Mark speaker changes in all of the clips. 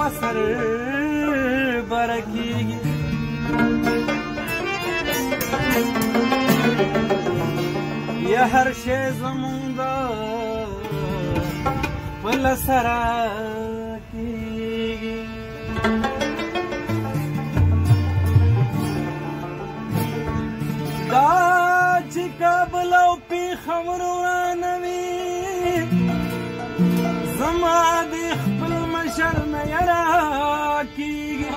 Speaker 1: فسر برکیږي یا هر شی زمونږ د خپل سره کیږي دا چې کابل او پېښور ورانه وي زما د خپل مشر نه یره کیږي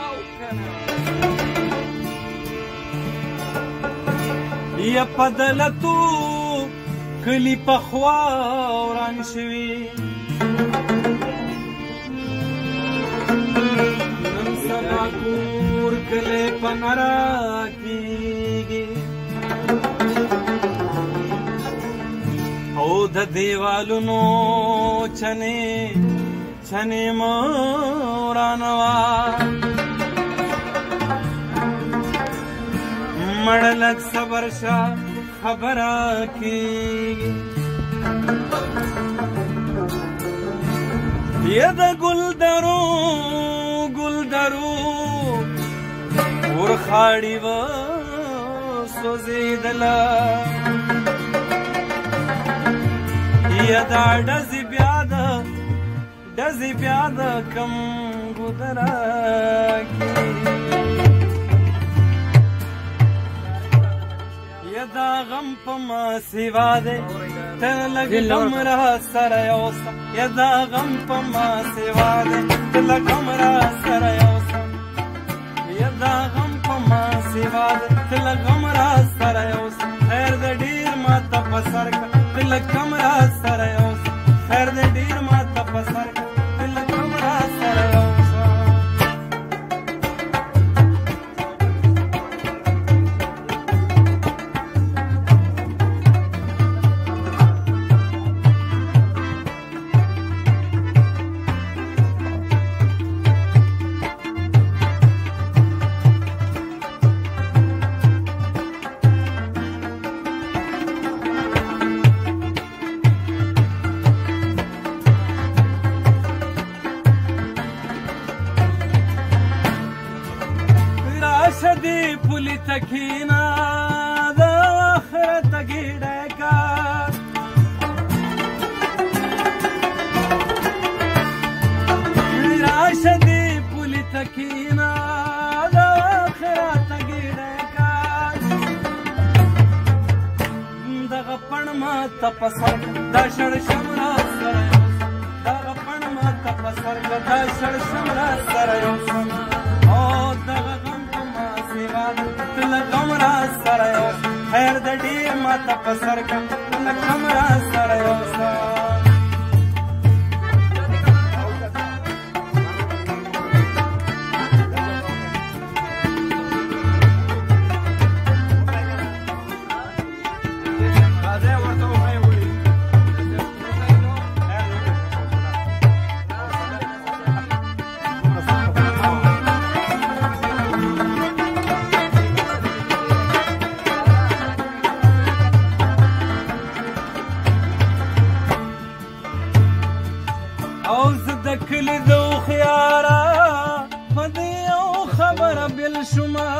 Speaker 1: یا په دلتو کلي پخوا وران شوي نن سبا کور کلی په نره کیږي او د دیوالونو چنې مه ورانوه مړه لږ صبر شه خبره کیږي یا د ګلدرو ورخاړي و سوځېدله یا دا ډزې بیا د کم ګودره کیږي یا دا غم په ما سوا دی ته لږ غم را سره یوسه یا دا غم په ما سوا دی ته لږ غم را سره یوسه یا دا غم په ما سوا دی ته لږ غم را سره یوسه خیر د ډېر ماته په سر که ته لږ غم را سره یوسه خیر د ډېر ماته په سر که ته لږ غم را سره یوسه شدی پولی تکینا دا آخرت گیڑے کا شدی پولی تکینا دا آخرت گیڑے کا دا غپن ما تپسر دا شڑ شمرا سر دا غپن ما تپسر دا شڑ شمرا سر او دا تل غم را سره یوسه خیر د ډېر ماته په سر که تل غم را سره یوسه او زه د کلي د هوښیاره په دې یو خبره بېل شومه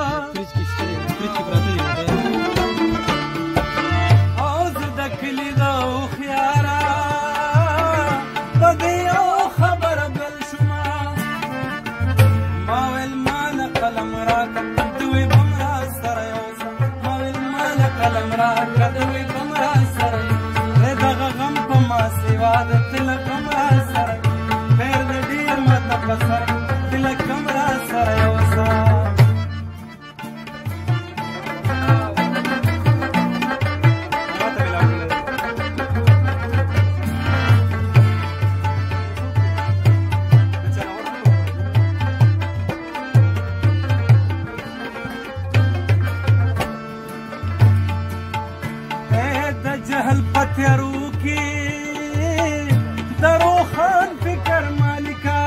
Speaker 1: او زه د کلي د هوښیاره په دې یو خبره بېل شومه ما ویل ماله قلم راکړه دوی به م را سره یوسه ما ویل ماله قلم راکړه دوی به م را سره یوسه دغه غم په ما سوا د تله غم را سره خیر د ډېر ماته په سر تله غم را سره یوسه جهل پتیارو کی درو خان فکر مالکا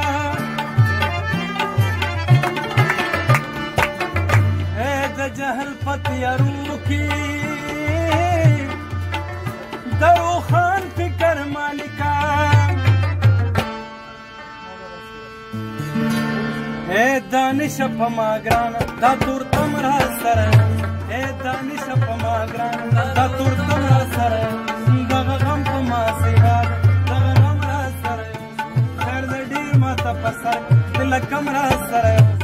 Speaker 1: اے د جهل پتیارو کی درو خان فکر مالکا دانش په ما ګران دا تور تم را سره اے دانش په ما ګران دا تور تم را سره دغه غم په ما سیوا دغه غم را سره خیر دې ډیر ما ته پسر دل کم را سره